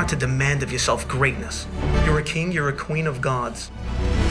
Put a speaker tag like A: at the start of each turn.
A: not to demand of yourself greatness. You're a king, you're a queen of gods.